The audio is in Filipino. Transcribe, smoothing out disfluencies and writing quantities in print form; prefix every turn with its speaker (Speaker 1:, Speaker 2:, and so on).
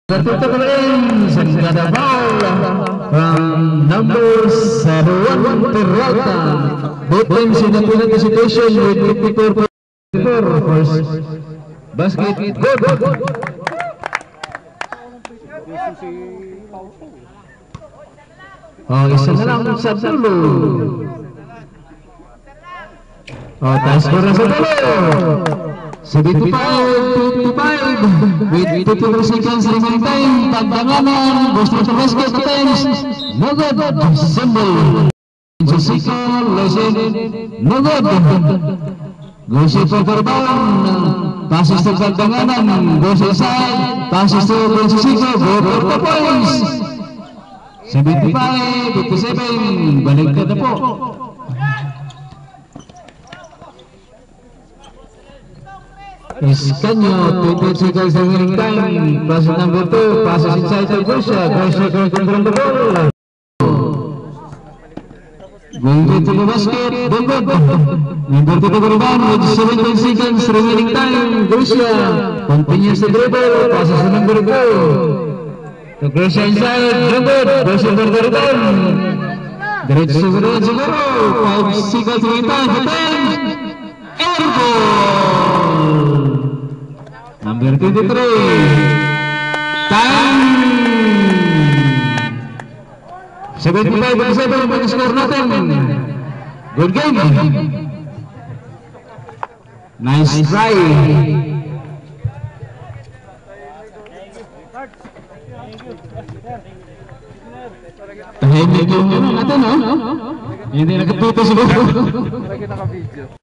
Speaker 1: Tertutup ins and got a foul from number 71 Peralta. Both teams in a penalty situation with 54 first basket. Good. Oh, isa na lang sa dulo. Oh, tayo score na sa dulo. 75 with 54 seconds remaining time. Tagdanganan, Boston to basket attempts. No good. Symbol. Jessica, Lesin. No good. Goes for rebound. Passes to Tagdanganan. Goes inside. Passes to Francisco. Go for the points. 75, 57. Balik ka na po. Iskanyo, 28 seconds remaining time. Passes number 2, passes inside to Grosha. Grosha control the ball. Going to the basket, good. Number 2 to the rebound with 17 seconds remaining time. Grosha continues to dribble, passes to number 2. To Grosha inside, good. Grosha for the rebound. Diretso siguro, 5 seconds remaining time. Airball! Number 23. Time! 75-7 ang score natin. Good game. Nice try. Tahimik yung natin, no? Hindi nakatuto siguro.